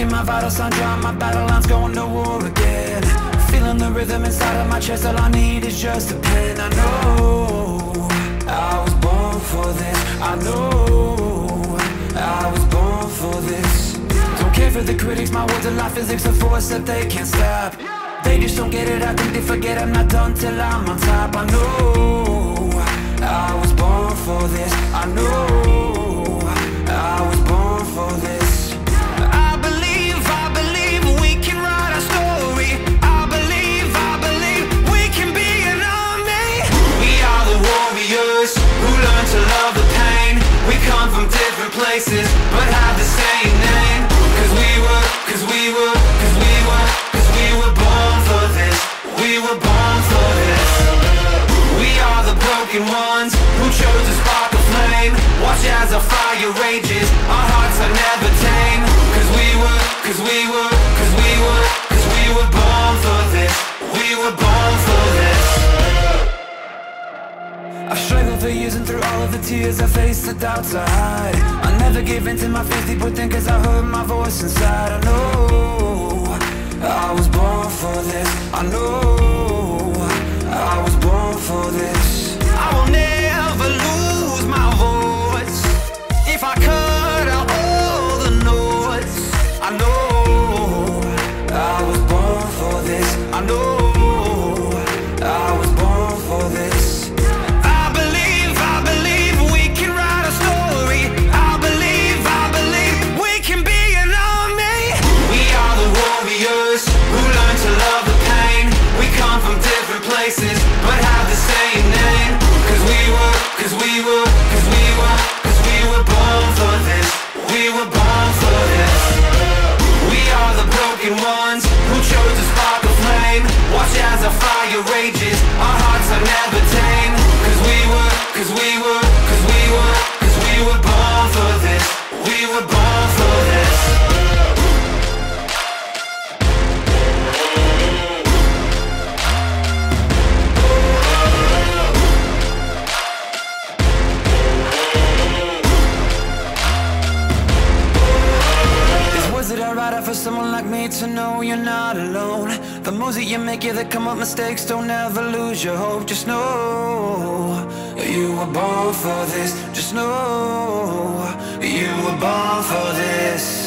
Working my vitals, I'm drawing my battle lines, going to war again. Feeling the rhythm inside of my chest, all I need is just a pen. I know I was born for this. I know I was born for this. Don't care for the critics, my words are like physics, a force that they can't stop. They just don't get it, I think they forget I'm not done till I'm on top. I know I was born for this. I know I was born for this. I believe we can write our story. I believe we can be an army. We are the warriors who learn to love the pain. We come from different places but have the same name. Cause we were born for this. We were born for this. We are the broken ones who chose to spark a flame. Watch as our fire rages, our hearts are never tame. Cause we were born for this. We were born for this. I've struggled for years and through all of the tears I faced the doubts I hide. I never gave in to my fears deep within, cause I heard my voice inside. I know I was born for this. I know I was born for this. I will never lose my voice if I cut out all the noise. I know I was born for this. I know I was born for this. I believe we can write a story. I believe we can be an army. We are the warriors who learn to love the pain. We come from different places but have the same name. Cause we were born for this. We were born for this. We are the broken ones who chose to spark a flame. Watch as our fire rages, our hearts are never tame. Cause we were born for this. We were born for this. For someone like me to know you're not alone. The moves that you make, yeah, that come up mistakes. Don't ever lose your hope. Just know you were born for this. Just know you were born for this.